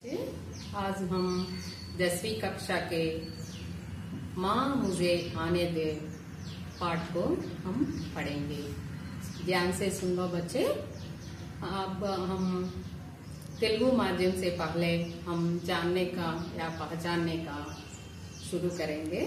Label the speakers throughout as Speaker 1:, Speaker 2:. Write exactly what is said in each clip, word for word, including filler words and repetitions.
Speaker 1: आज हम दसवीं कक्षा के माँ मुझे आने दे पाठ को हम पढ़ेंगे। ध्यान से सुन लो बच्चे। अब हम तेलुगु माध्यम से पहले हम जानने का या पहचानने का शुरू करेंगे।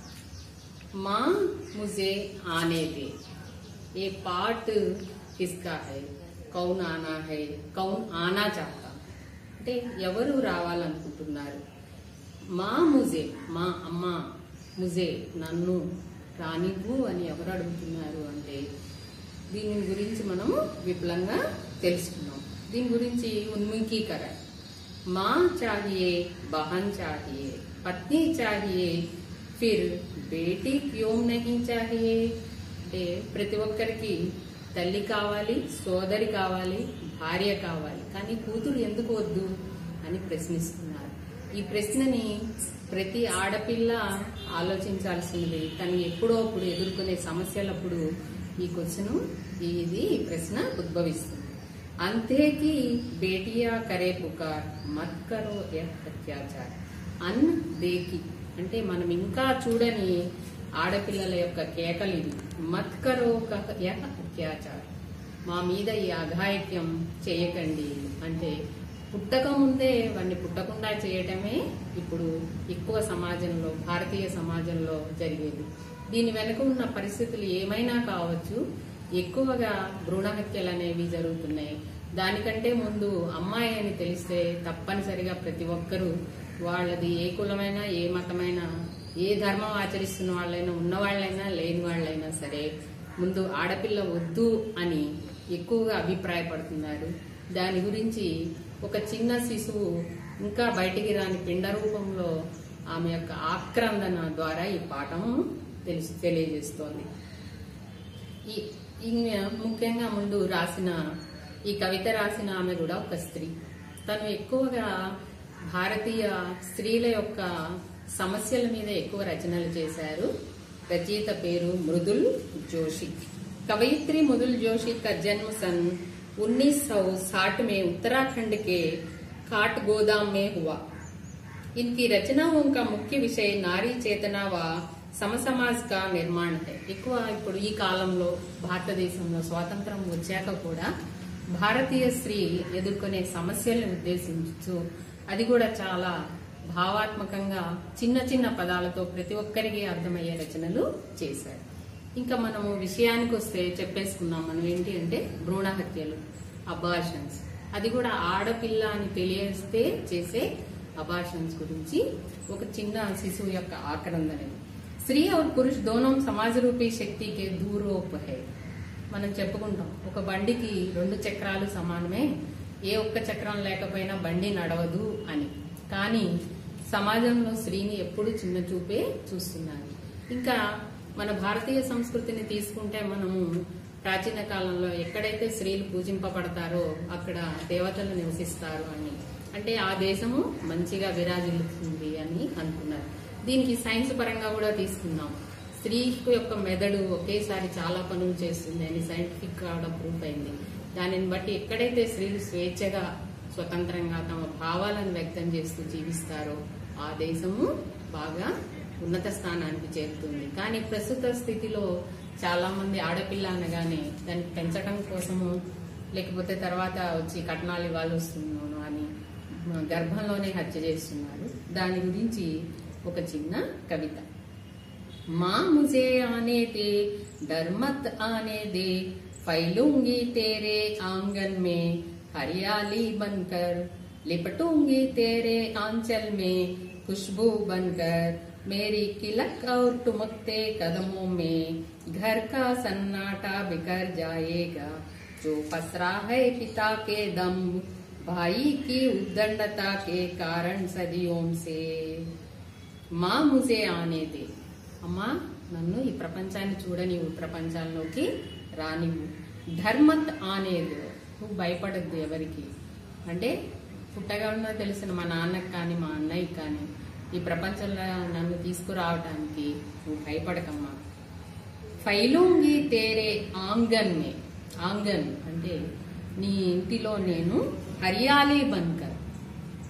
Speaker 1: माँ मुझे आने दे, ये पाठ किसका है, कौन आना है, कौन आना चाहता అంటే ఎవరు రావాలనుకుంటున్నారు। మా ముజే, మా అమ్మ, ముజే నన్ను రానివ్వు అని ఎవరు అడుగుతున్నారు అంటే దీని గురించి మనం విపులంగా తెలుసుకున్నాం। దీని గురించి ఉన్ముఖీకరణ, మా चाहिए, बहन चाहिए, पत्नी चाहिए, फिर बेटी क्यों नहीं चाहिए అంటే ప్రతి ఒక్కరికి తల్లి కావాలి, సోదరి కావాలి, భార్య కావాలి, కానీ కూతురు ఎందుకు వద్దు అని ప్రశ్నిస్తున్నారు। ఈ ప్రశ్నని ప్రతి ఆడపిల్ల ఆలోచించాల్సింది, తను ఎప్పుడో అప్పుడు ఎదుర్కొనే సమస్యలప్పుడు ఈ క్వశ్చన్ ఇది ఈ ప్రశ్న ఉద్భవిస్తుంది। అంతేకి బేటియా కరే పుకార్ మత్ కరో యహ్ అత్యాచార్, అన్ దేకి అంటే మనం ఇంకా చూడని ఆడపిల్లల యొక్క కేకలు ఇది। మత్ కరో యహ్ అత్యాచార్, మా మీద ఈ అఘాయిత్యం చేయకండి అంటే పుట్టక ముందే వాడిని పుట్టకుండా చేయటమే ఇప్పుడు ఎక్కువ సమాజంలో, భారతీయ సమాజంలో జరిగేది। దీని వెనుక ఉన్న పరిస్థితులు ఏమైనా కావచ్చు, ఎక్కువగా భ్రూణ హత్యలు అనేవి జరుగుతున్నాయి। దానికంటే ముందు అమ్మాయి అని తెలిస్తే తప్పనిసరిగా ప్రతి ఒక్కరూ వాళ్ళది ఏ కులమైనా, ఏ మతమైనా, ఏ ధర్మం ఆచరిస్తున్న వాళ్ళైనా, ఉన్నవాళ్ళైనా లేని వాళ్ళైనా సరే ముందు ఆడపిల్ల వద్దు అని ఎక్కువగా అభిప్రాయపడుతున్నారు। దాని గురించి ఒక చిన్న శిశువు ఇంకా బయటికి రాని పిండ రూపంలో ఆమె యొక్క ఆక్రందన ద్వారా ఈ పాఠం తెలిసి తెలియజేస్తోంది। ఈ ముఖ్యంగా ముందు రాసిన ఈ కవిత రాసిన ఆమె కూడా ఒక స్త్రీ। తను ఎక్కువగా భారతీయ స్త్రీల యొక్క సమస్యల మీద ఎక్కువ రచనలు చేశారు। రచయిత పేరు మృదుల్ జోషి। कवयित्री मृदुल जोशी का जन्म सन उन्नीस सौ साठ में उत्तराखंड के काठगोदाम में हुआ। इनकी रचनाओं का मुख्य विषय नारी चेतना व సమసమాజ్ కా నిర్మాణ है। ఎక్కువ ఇప్పుడు ఈ కాలంలో భారతదేశంలో స్వాతంత్రం వచ్చాక కూడా భారతీయ స్త్రీ ఎదుర్కొనే సమస్యలను ఉద్దేశించు, అది కూడా చాలా భావాత్మకంగా చిన్న చిన్న పదాలతో ప్రతి ఒక్కరికి అర్థమయ్యే రచనలు చేశారు। ఇంకా మనము విషయానికి వస్తే చెప్పేసుకున్నాం మనం ఏంటి అంటే భ్రూణ హత్యలు, అబార్షన్స్, అది కూడా ఆడపిల్ల అని తెలియస్తే చేసే అబార్షన్స్ గురించి ఒక చిన్న శిశువు యొక్క ఆక్రందన। స్త్రీ और పురుష్ దోనో సమాజ రూపీ శక్తికి దూరోప్ హై। మనం చెప్పుకుంటాం ఒక బండికి రెండు చక్రాలు సమానమే, ఏ ఒక్క చక్రం లేకపోయినా బండి నడవదు అని, కానీ సమాజంలో స్త్రీని ఎప్పుడు చిన్న చూపే చూస్తున్నారు। ఇంకా మన భారతీయ సంస్కృతిని తీసుకుంటే మనము ప్రాచీన కాలంలో ఎక్కడైతే స్త్రీలు పూజింపబడతారో అక్కడ దేవతలు నివసిస్తారు అని, అంటే ఆ దేశము మంచిగా విరాజిల్లుతుంది అని అనుకున్నారు। దీనికి సైన్స్ పరంగా కూడా తీసుకున్నాం। స్త్రీ యొక్క మెదడు ఒకేసారి చాలా పనులు చేస్తుంది అని సైంటిఫిక్ గా కూడా ప్రూఫ్ అయింది। దానిని బట్టి ఎక్కడైతే స్త్రీలు స్వేచ్ఛగా స్వతంత్రంగా తమ భావాలను వ్యక్తం చేస్తూ జీవిస్తారో ఆ దేశము బాగా ఉన్నత స్థానానికి చేరుతుంది। కానీ ప్రస్తుత స్థితిలో చాలా మంది ఆడపిల్ల అనగానే దాన్ని పెంచడం కోసము, లేకపోతే తర్వాత వచ్చి కట్నాలు ఇవ్వాలి వస్తున్నాను అని గర్భంలోనే హత్య చేస్తున్నారు। దాని గురించి ఒక చిన్న కవిత। మా ముజే ఆనే దే, డర్ మత్ ఆనే దే, ఫైలూంగి తేరే ఆంగన్ మే, హరియాలి బన్కర్ लिपटूंगी तेरे आंचल में, खुशबू बनकर मेरी किलक और टुमकते कदमों में, घर का सन्नाटा बिखर जाएगा जो पसरा है पिता के दम, भाई की उद्दंडता के कारण सदियों से। माँ मुझे आने दे, अम्मा నన్ను ఈ ప్రపంచాన్ని చూడనివ్వు, ప్రపంచాల్లోకి రానివ్వు। ధర్మత్ అనేది, నువ్వు భయపడద్దు ఎవరికి అంటే పుట్టగా ఉన్న తెలిసిన మా నాన్నకి కానీ మా అన్నయ్యకి కానీ ఈ ప్రపంచంలో నన్ను తీసుకురావటానికి నువ్వు భయపడకమ్మా। ఫైలూంగి తేరే ఆంగన్ మే, ఆంగన్ అంటే నీ ఇంటిలో నేను హరియాలి బన్కర్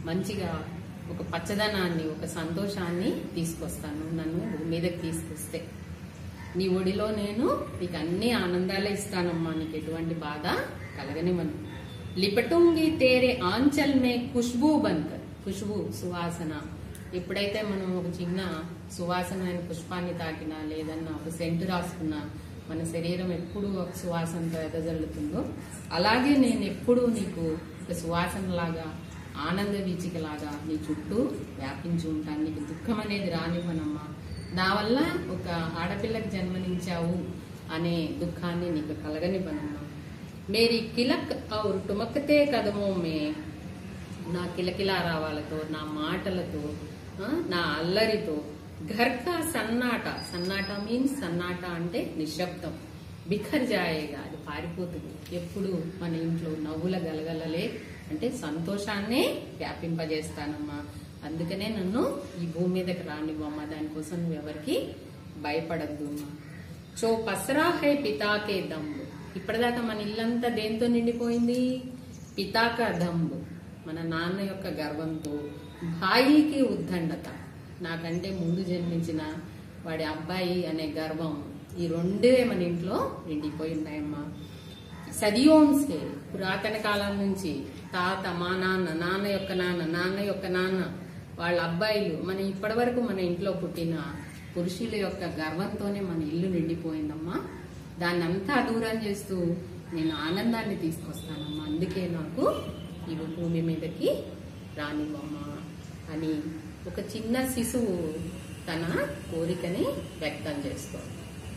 Speaker 1: మంచిగా ఒక పచ్చదనాన్ని, ఒక సంతోషాన్ని తీసుకొస్తాను నన్ను భూమి మీదకి తీసుకొస్తే. నీ ఒడిలో నేను నీకు అన్ని ఆనందాలే ఇస్తానమ్మా, నీకు ఎటువంటి బాధ కలగనివ్వను. లిపటుంగి తేరే ఆంచల్ మే ఖుష్బూ బన్కర్, ఖుష్బూ సువాసన. ఎప్పుడైతే మనం ఒక చిన్న సువాసనమైన పుష్పాన్ని తాకినా లేదన్నా ఒక సెంటు రాసుకున్నా మన శరీరం ఎప్పుడు ఒక సువాసనతో ఎదజల్లుతుందో అలాగే నేను ఎప్పుడు నీకు ఒక సువాసనలాగా, ఆనంద వీచికలాగా నీ చుట్టూ వ్యాపించి ఉంటాను. నీకు దుఃఖం అనేది రానివ్వనమ్మా. నా వల్ల ఒక ఆడపిల్లకి జన్మనించావు అనే దుఃఖాన్ని నీకు కలగనివ్వనమ్మా. మేరీ కిలక్ ఔర్ టుమక్తే కదమో మే, నా కిలకిలా రావాలతో, నా మాటలతో, నా అల్లరితో, ఘర్కా సన్నాట, సన్నాట మీన్స్ సన్నాట అంటే నిశ్శబ్దం, బిఖర్ జాయేగా, అది పారిపోతుంది. ఎప్పుడు మన ఇంట్లో నవ్వుల గలగలలే అంటే సంతోషాన్నే వ్యాపింపజేస్తానమ్మా. అందుకనే నన్ను ఈ భూమి మీదకి రానివ్వమ్మా. దానికోసం నువ్వు ఎవరికి భయపడద్దు అమ్మా. చో పసరా హై పితాకే దమ్ము. ఇప్పటిదాకా మన ఇల్లంతా దేంతో నిండిపోయింది? పితాక దమ్ము, మన నాన్న యొక్క గర్వంతో. భాయికి ఉద్దండత, నాకంటే ముందు జన్మించిన వాడి అబ్బాయి అనే గర్వం. ఈ రెండే మన ఇంట్లో నిండిపోయి ఉన్నాయమ్మా. సదియోన్స్కే, పురాతన కాలం నుంచి తాత, మా నాన్న, నాన్న యొక్క నాన్న, నాన్న యొక్క నాన్న, వాళ్ళ అబ్బాయిలు, మన ఇప్పటి వరకు మన ఇంట్లో పుట్టిన పురుషుల యొక్క గర్వంతోనే మన ఇల్లు నిండిపోయిందమ్మా. దాన్ని అంతా దూరం చేస్తూ నేను ఆనందాన్ని తీసుకొస్తానమ్మా. అందుకే నాకు ఈ భూమి మీదకి రానివ్వమ్మా అని ఒక చిన్న శిశువు తన కోరికని వ్యక్తం చేస్తోంది.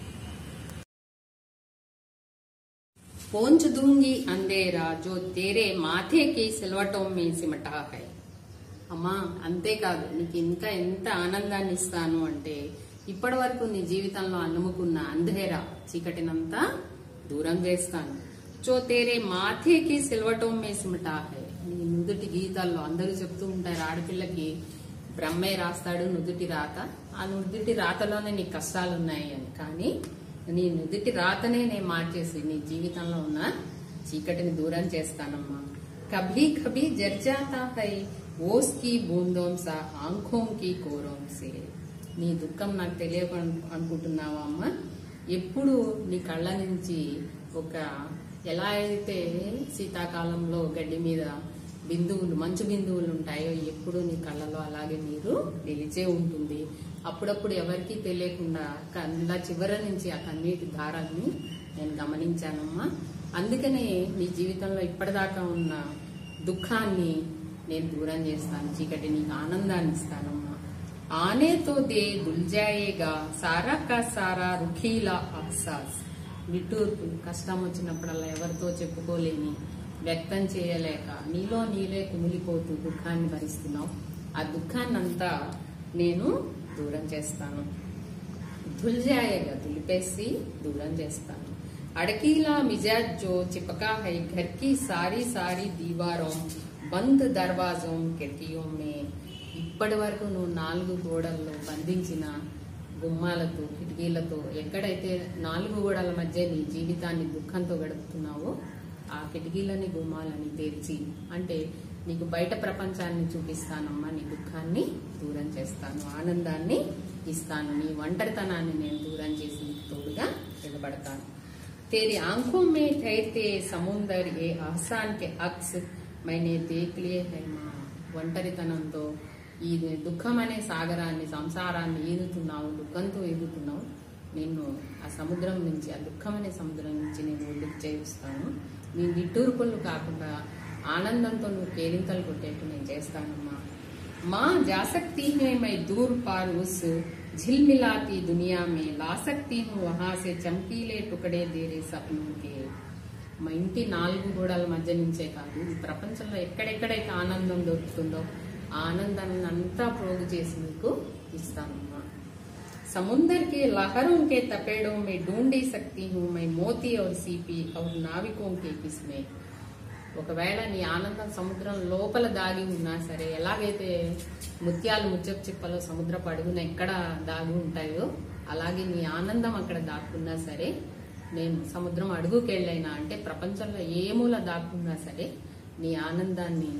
Speaker 1: पोंछ दूंगी अंधेरा जो तेरे माथे की सिलवटों में सिमटा है. అమ్మా అంతేకాదు, నీకు ఇంకా ఎంత ఆనందాన్ని ఇస్తాను అంటే ఇప్పటి వరకు నీ జీవితంలో అలుముకున్న అంధేరా, చీకటినంతా దూరం చేస్తాను. చో తేరే మాథేకి సిల్వటం మే సిమటా హై, నీ నుదుటి గీతాల్లో అందరూ చెప్తూ ఉంటారు ఆడపిల్లకి బ్రహ్మే రాస్తాడు నుదుటి రాత, ఆ నుదుటి రాతలోనే నీ కష్టాలు ఉన్నాయి అని. కానీ నీ నుదుటి రాతనే నేను మార్చేసి నీ జీవితంలో ఉన్న చీకటిని దూరం చేస్తానమ్మా. కభీ కభీ జర్జాతా హై ఓస్ కి బూందోం సా ఆంఖోం కి కోరోం సే. నీ దుఃఖం నాకు తెలియక అనుకుంటున్నావా అమ్మా? ఎప్పుడు నీ కళ్ళ నుంచి ఒక ఎలా అయితే శీతాకాలంలో గడ్డి మీద బిందువులు, మంచు బిందువులు ఉంటాయో ఎప్పుడు నీ కళ్ళలో అలాగే నీరు నిలిచే ఉంటుంది. అప్పుడప్పుడు ఎవరికీ తెలియకుండా కళ్ళ చివర నుంచి ఆ కన్నీటి దారాన్ని నేను గమనించానమ్మా. అందుకనే నీ జీవితంలో ఇప్పటిదాకా ఉన్న దుఃఖాన్ని నేను దూరం చేస్తాను, చీకటి నీకు ఆనందాన్ని ఇస్తానమ్మా. ఆనేతో దే దుల్జాయేగా సారా కా సారా రుఖీలా అహ్సాస్. నిట్టూర్పు, కష్టం వచ్చినప్పుడల్లా ఎవరితో చెప్పుకోలేని, వ్యక్తం చేయలేక నీలో నీలే కుమిలిపోతూ దుఃఖాన్ని భరిస్తున్నావు. ఆ దుఃఖాన్నంతా నేను దూరం చేస్తాను. ధుల్జాయేగా, దులిపేసి దూరం చేస్తాను. అడకీలా మిజాజ్ జో చిపకా హై ఘర్కి సారీ సారీ దీవారం బంద్ దర్వాజం కిటికీయో మే. ఇప్పటి వరకు నువ్వు నాలుగు గోడల్లో బంధించిన గుమ్మాలతో, కిటికీలతో, ఎక్కడైతే నాలుగు గోడల మధ్య నీ జీవితాన్ని దుఃఖంతో గడుపుతున్నావో ఆ కిటికీలని, గుమ్మాలని తెరిచి, అంటే నీకు బయట ప్రపంచాన్ని చూపిస్తానమ్మా. నీ దుఃఖాన్ని దూరం చేస్తాను, ఆనందాన్ని ఇస్తాను. నీ ఒంటరితనాన్ని నేను దూరం చేసి తోడుగా నిలబడతాను. तेरी आंखों में ठहरते समुंदर ये आसान के अक्स मैंने देख लिए है माँ. ఒంటరితనంతో ఈ దుఃఖం అనే సాగరాన్ని, సంసారాన్ని ఈదుతున్నావు, దుఃఖంతో ఈదుతున్నావు. నిన్ను ఆ సముద్రం నుంచి, ఆ దుఃఖం అనే సముద్రం నుంచి నేను ఒడ్డుకు చేయిస్తాను. నీ నిట్టూర్పులు కాకుండా ఆనందంతో నువ్వు కేరింతలు కొట్టేట్టు నేను చేస్తానమ్మా. మా జాసక్తి హై మై దూర్ పార్ ఉస్ झिलमिलाती दुनिया में ला सकती हूँ वहां से चमकीले टुकड़े तेरे सपनों के. మా ఇంటి నాలుగు గోడల మధ్య నుంచే కాదు, ఈ ప్రపంచంలో ఎక్కడెక్కడైతే ఆనందం దొరుకుతుందో ఆ ఆనందాన్ని అంతా ప్రోగు చేసి నీకు ఇస్తానమ్మా. समुंदर के लहरों के तपेड़ों में ढूंढी सकती हूँ मैं मोती और सीपी और नाविकों के किस्में. ఒకవేళ నీ ఆనందం సముద్రం లోపల దాగి ఉన్నా సరే, ఎలాగైతే ముత్యాలు ముచ్చపు చిప్పలో సముద్రపు అడుగున ఎక్కడ దాగి ఉంటాయో అలాగే నీ ఆనందం అక్కడ దాక్కున్నా సరే, నేను సముద్రం అడుగుకెళ్ళైనా, అంటే ప్రపంచంలో ఏ మూల దాక్కున్నా సరే నీ ఆనందాన్ని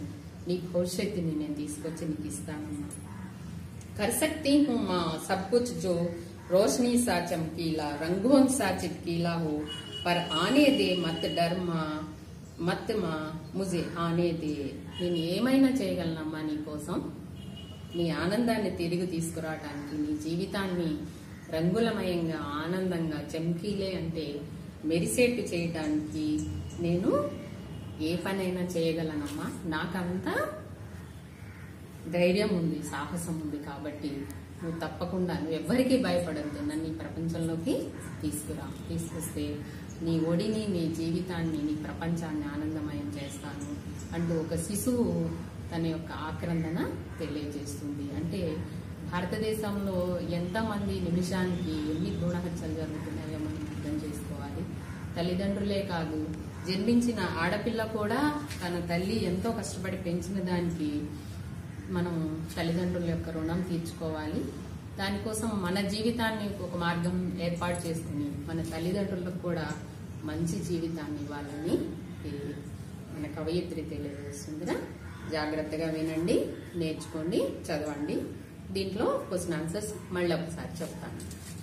Speaker 1: నీ భవిష్యత్తుని నేను తీసుకొచ్చి నీకు ఇస్తానమ్మా. कर सकती हूँ माँ सब कुछ जो रोशनी सा चमकीला रंगों सा चिपकीला हो पर आने दे मत डर माँ मत माँ मुझे आने दे. నేను ఏమైనా చేయగలనమ్మా నీ కోసం, నీ ఆనందాన్ని తిరిగి తీసుకురావటానికి, నీ జీవితాన్ని రంగులమయంగా ఆనందంగా చమ్కీలే అంటే మెరిసేట్టు చేయటానికి నేను ఏ పనైనా చేయగలనమ్మా. నాకంతా ధైర్యం ఉంది, సాహసం ఉంది. కాబట్టి నువ్వు తప్పకుండా నువ్వు ఎవ్వరికీ భయపడద్దు, నన్ను ఈ ప్రపంచంలోకి తీసుకురా. తీసుకొస్తే నీ ఒడిని, నీ జీవితాన్ని, నీ ప్రపంచాన్ని ఆనందమయం చేస్తాను అంటూ ఒక శిశువు తన యొక్క ఆక్రందన తెలియజేస్తుంది. అంటే భారతదేశంలో ఎంతమంది నిమిషానికి ఎన్ని భ్రూణ హత్యలు జరుగుతున్నాయో మనం అర్థం చేసుకోవాలి. తల్లిదండ్రులే కాదు, జన్మించిన ఆడపిల్ల కూడా తన తల్లి ఎంతో కష్టపడి పెంచిన దానికి మనం తల్లిదండ్రుల యొక్క రుణం తీర్చుకోవాలి. దానికోసం మన జీవితాన్ని ఒక మార్గం ఏర్పాటు చేసుకుని మన తల్లిదండ్రులకు కూడా మంచి జీవితాన్ని ఇవ్వాలని మన కవయిత్రి తెలియజేస్తుందిరా. జాగ్రత్తగా వినండి, నేర్చుకోండి, చదవండి. దీంట్లో క్వశ్చన్ ఆన్సర్స్ మళ్ళీ ఒకసారి చెప్తాను.